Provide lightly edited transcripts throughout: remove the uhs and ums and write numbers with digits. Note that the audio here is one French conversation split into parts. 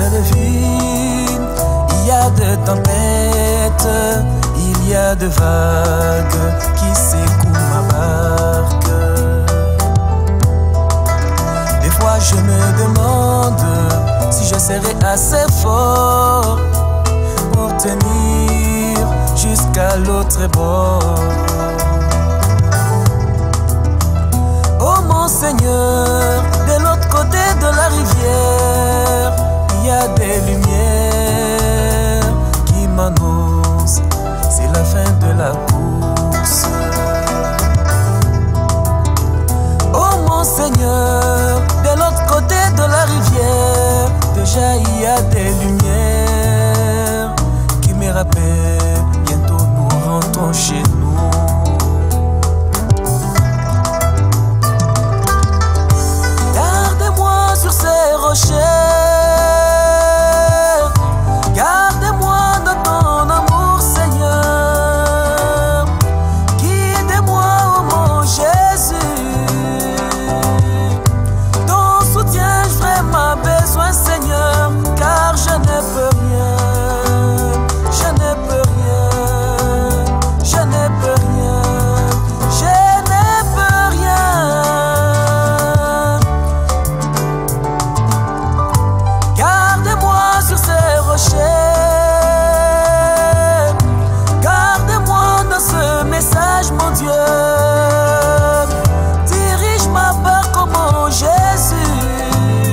chemin de vie, il y a de tempêtes, il y a de vagues qui secouent ma barque. Des fois je me demande si je serai assez fort pour tenir jusqu'à l'autre bord. Oh mon Seigneur, de l'autre côté de la rivière, il y a des lumières qui m'annoncent, c'est la fin de la course. Oh mon Seigneur, de l'autre côté de la rivière, déjà il y a des lumières qui me rappellent, bientôt nous rentrons chez nous. Sur ces rochers, gardez-moi dans ton amour, Seigneur. Guidez-moi, oh mon Jésus. Ton soutien, j'ai vraiment besoin, Seigneur, car je ne peux rien, je ne peux rien, je ne peux rien, je ne peux rien. Gardez-moi dans ce message, mon Dieu. Dirige ma barque, oh mon Jésus.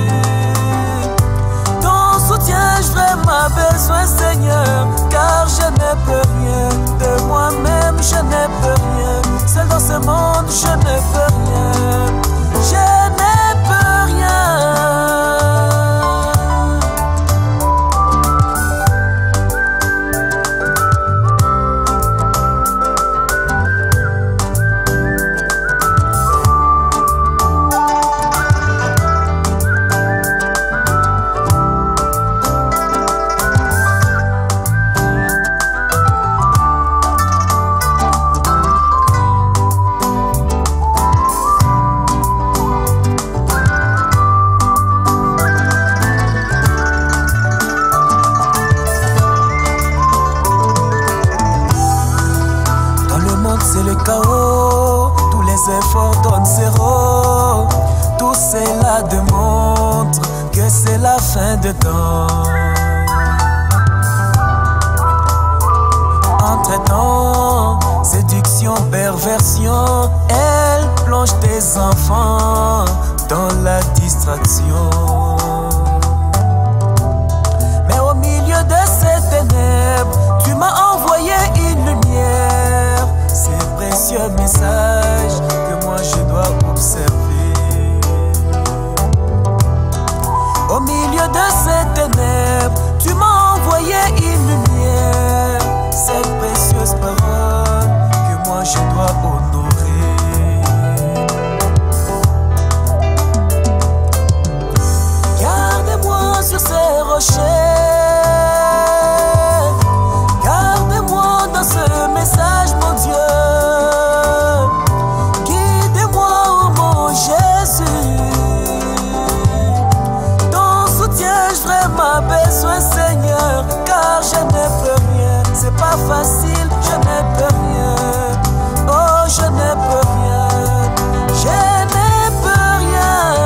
Ton soutien, j'ai vraiment besoin, Seigneur, car je ne peux rien. De moi-même, je ne peux rien. Seul dans ce monde, je ne peux rien. Je ne peux rien. C'est le chaos, tous les efforts donnent zéro. Tout cela démontre que c'est la fin de temps. Entre-temps, séduction, perversion, elle plonge tes enfants dans la distraction. Mais au milieu de ces ténèbres, tu m'as envoyé une lumière. Ces précieux messages que moi je dois observer. Au milieu de ces ténèbres, tu m'as envoyé une lumière. Cette précieuse parole que moi je dois honorer. Gardez-moi sur ces rochers. Gardez-moi dans ce message, mon Dieu. Guidez-moi, oh mon Jésus. Ton soutien, j'ai vraiment besoin, Seigneur, car je ne peux rien. C'est pas facile, je ne peux rien. Oh, je ne peux rien. Je ne peux rien.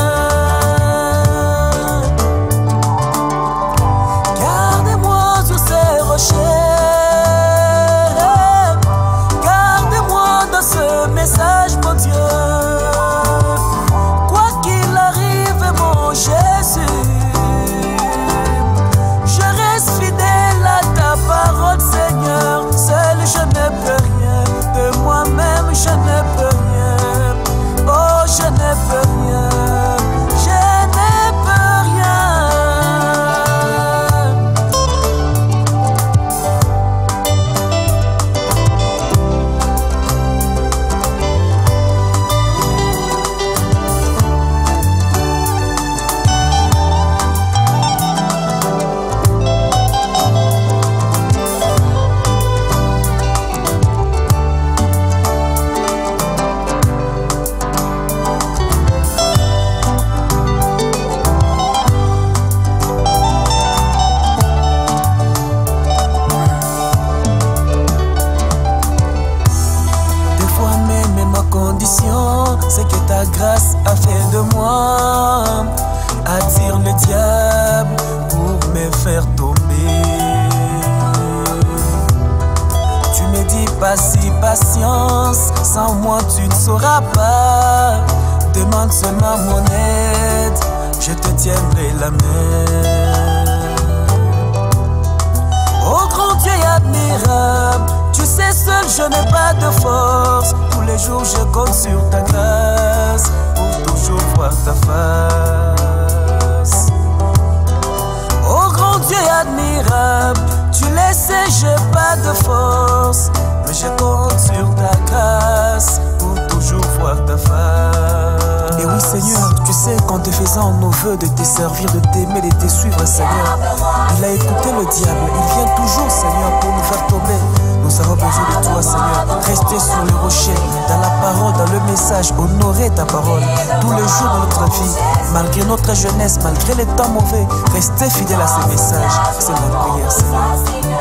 Gardez-moi sur ces rochers. Message, mon Dieu, quoi qu'il arrive, mon Jésus, je reste fidèle à ta parole, Seigneur. sans moi tu ne sauras pas. Demande seulement mon aide, je te tiendrai la main. Oh grand Dieu admirable, tu sais seul je n'ai pas de force. Tous les jours je compte sur ta grâce pour toujours voir ta face. Oh grand Dieu admirable, tu le sais j'ai pas de force, mais je compte sur ta grâce pour toujours voir ta face. Et oui Seigneur, tu sais qu'en te faisant nos voeux de te servir, de t'aimer, de te suivre Seigneur, il a écouté le diable, il vient toujours Seigneur pour nous faire tomber. Nous avons besoin de toi Seigneur, rester sur le rocher, dans la parole, dans le message, honorer ta parole tous les jours de notre vie, malgré notre jeunesse, malgré les temps mauvais, rester fidèle à ce message. C'est ma prière Seigneur.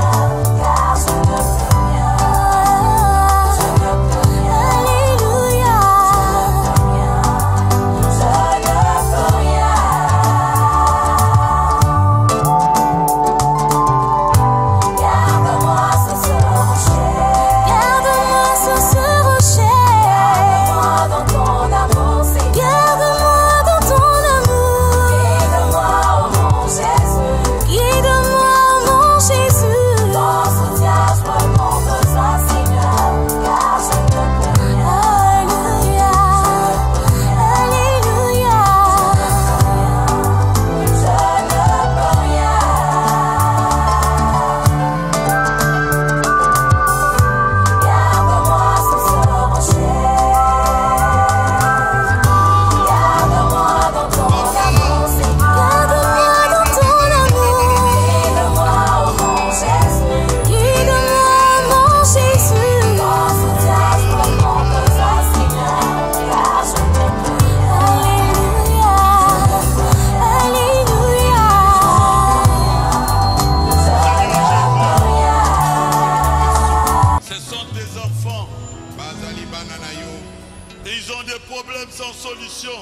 Ils ont des problèmes sans solution.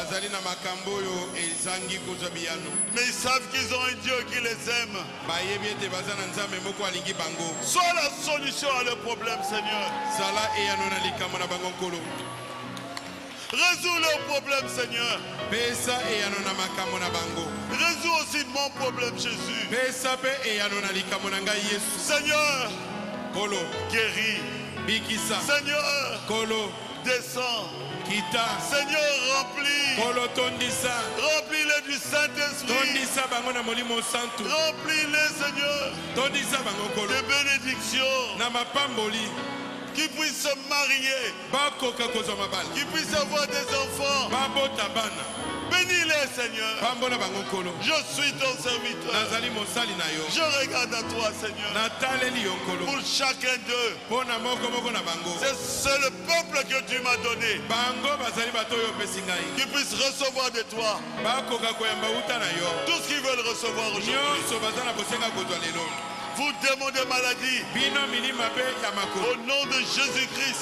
Mais ils savent qu'ils ont un Dieu qui les aime. Sois la solution à leurs problèmes, Seigneur. Résous leurs problèmes, Seigneur. Résous aussi mon problème, Jésus. Seigneur, guéris. Seigneur, descends. Seigneur, remplis-les du Saint-Esprit. Remplis-les, Seigneur, de bénédictions. Qu'ils puissent se marier. Qu'ils puissent avoir des enfants. Bénis-les, Seigneur. Je suis ton serviteur. Je regarde à toi, Seigneur. Pour chacun d'eux. C'est le peuple que tu m'as donné. Qu'ils puissent recevoir de toi tout ce qu'ils veulent recevoir aujourd'hui. Vous demandez maladie. Au nom de Jésus-Christ.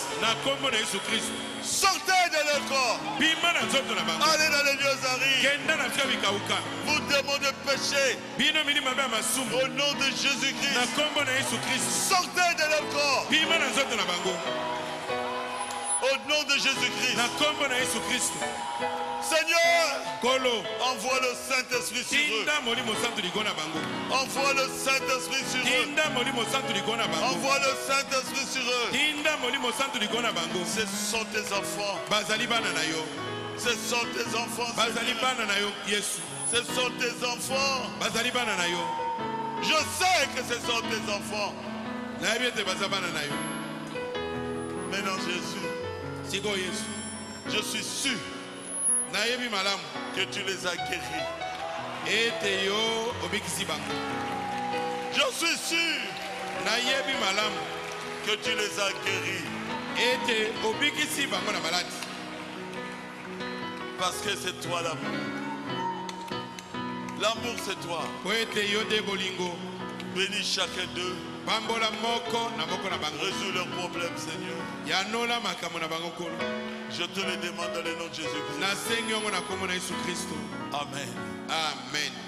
Sortez de leur corps. Allez dans les lieux arides. Vous demandez péché. Au nom de Jésus-Christ. Sortez de leur corps. Au nom de Jésus-Christ. Seigneur, envoie le Saint-Esprit sur eux. Envoie le Saint-Esprit sur eux. Envoie le Saint-Esprit sur eux. Ce sont tes enfants. Ce sont tes enfants. Ce sont tes enfants. Je sais que ce sont tes enfants. Maintenant Jésus, je suis sûr que tu les as guéris. Je suis sûr que tu les as guéris. Parce que c'est toi l'amour. L'amour c'est toi. Bénis chacun d'eux. Résous leurs problèmes, Seigneur. Je te le demande dans le nom de Jésus-Christ. Amen. Amen.